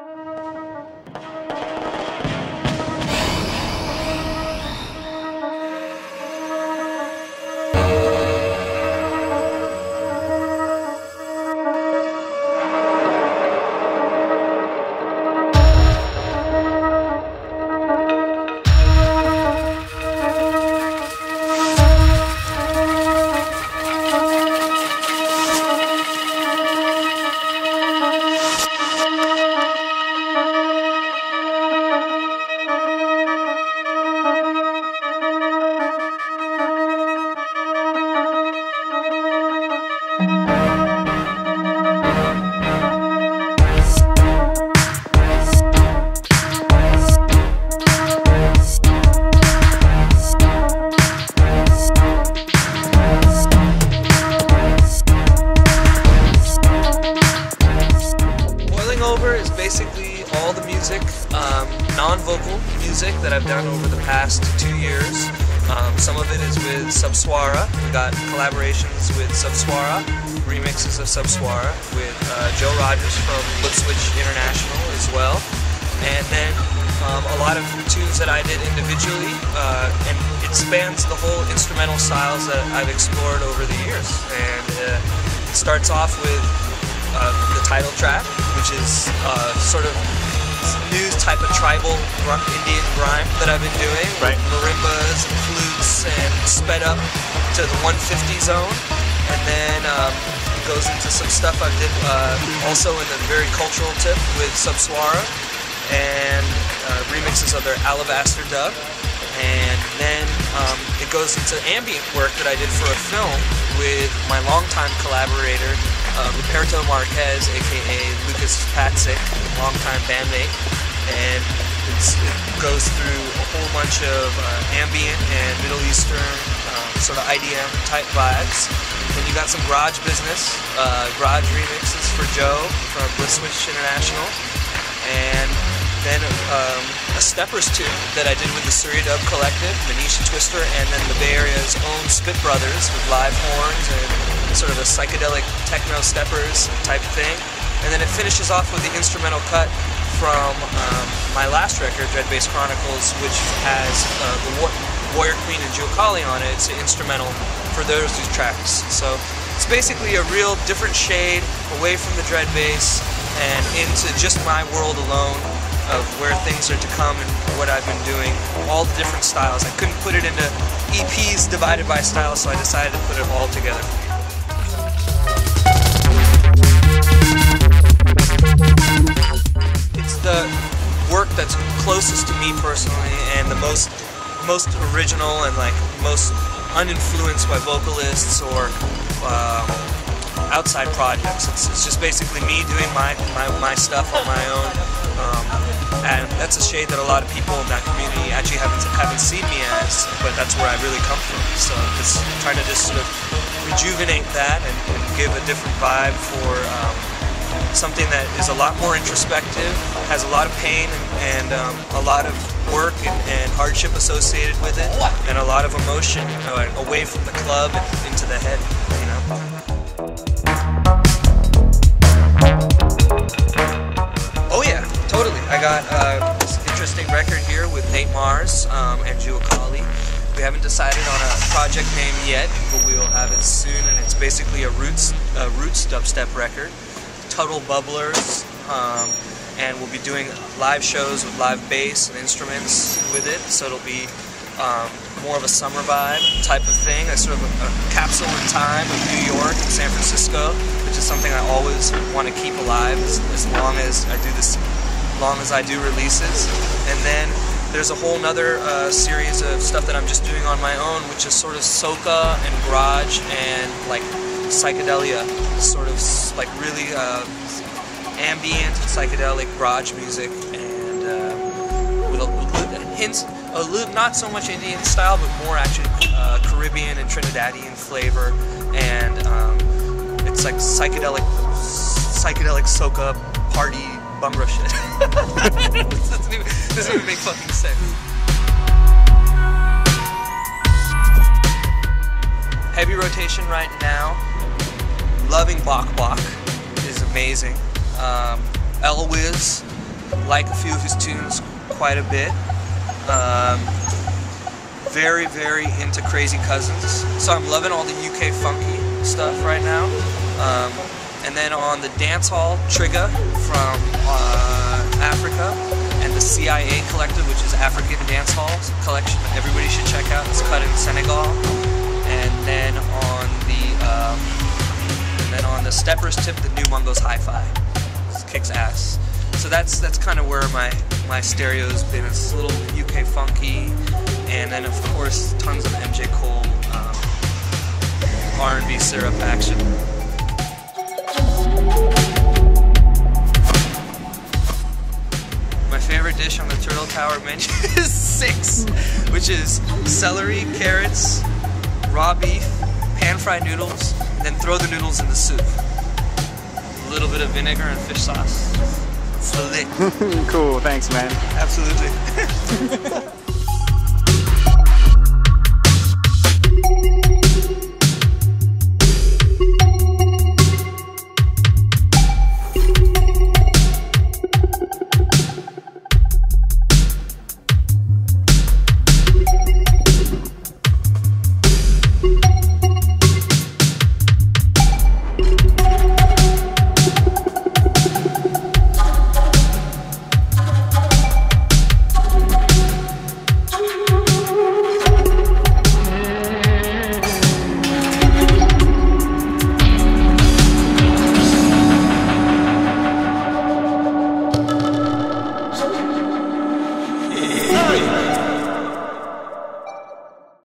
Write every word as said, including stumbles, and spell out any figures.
Is basically all the music, um, non-vocal music that I've done over the past two years. Um, some of it is with Subswara. We got collaborations with Subswara, remixes of Subswara with uh, Joe Rogers from Flip Switch International as well. And then um, a lot of tunes that I did individually, uh, and it spans the whole instrumental styles that I've explored over the years. And uh, it starts off with Uh, the title track, which is uh, sort of new type of tribal Indian grime that I've been doing, right. With marimbas and flutes and sped up to the one fifty zone, and then um, it goes into some stuff I did uh, also in the very cultural tip with Subswara, and uh, remixes of their Alabaster dub, and then um, it goes into ambient work that I did for a film with my longtime collaborator, Uh, Ruperto Marquez, aka Lucas Patzik, longtime bandmate, and it's, it goes through a whole bunch of uh, ambient and Middle Eastern um, sort of I D M type vibes. Then you got some garage business, uh, garage remixes for Joe from Flip Switch International, and then um, a Steppers tune that I did with the Surya Dub Collective, Manish Twister, and then the Bay Area's own Spit Brothers with live horns and sort of a psychedelic techno steppers type thing. And then it finishes off with the instrumental cut from um, my last record, Dread Bass Chronicles, which has uh, the War Warrior Queen and Jill Kali on it. It's an instrumental for those two tracks. So it's basically a real different shade away from the Dread Bass and into just my world alone of where things are to come and what I've been doing, all the different styles. I couldn't put it into E Ps divided by style, so I decided to put it all together. It's the work that's closest to me personally and the most most original and like most uninfluenced by vocalists or um, outside projects. It's, it's just basically me doing my, my, my stuff on my own. Um, and that's a shade that a lot of people in that community actually haven't, haven't seen me as, but that's where I really come from. So it's trying to just sort of rejuvenate that and, and give a different vibe for um, something that is a lot more introspective, has a lot of pain and, and um, a lot of work and, and hardship associated with it, and a lot of emotion uh, away from the club and into the head, you know. Oh yeah, totally. I got uh, this interesting record here with Nate Mars um, and Jill Kali. We haven't decided on a project name yet, but we will have it soon, and it's basically a roots, a roots dubstep record. Total bubblers, um, and we'll be doing live shows with live bass and instruments with it, so it'll be um, more of a summer vibe type of thing, a sort of a, a capsule in time of New York and San Francisco, which is something I always want to keep alive as, as long as I do this, as long as I do releases. And then there's a whole nother uh, series of stuff that I'm just doing on my own, which is sort of soca and garage and like psychedelia, sort of like really uh, ambient psychedelic garage music, and uh, with a, a hint, a little, not so much Indian style, but more actually uh, Caribbean and Trinidadian flavor, and um, it's like psychedelic, psychedelic soca party bungra shit. This doesn't even, doesn't even make fucking sense. Heavy rotation right now. Loving Bok Bok is amazing. Um, Elwiz like a few of his tunes quite a bit. Um, very, very into Crazy Cousins. So I'm loving all the U K funky stuff right now. Um, and then on the dance hall, Trigga from uh, Africa, and the C I A Collective, which is African Dance Hall collection that everybody should check out. It's cut in Senegal. And then on the um, and then on the Steppers tip, the new Mungo's Hi-Fi. It kicks ass. So that's that's kind of where my my stereo's been. It's a little U K funky, and then of course tons of M J Cole um, R and B syrup action. My favorite dish on the Turtle Tower menu is six, which is celery, carrots, raw beef, pan-fried noodles, and then throw the noodles in the soup. A little bit of vinegar and fish sauce. It's lit. Cool, thanks man. Absolutely.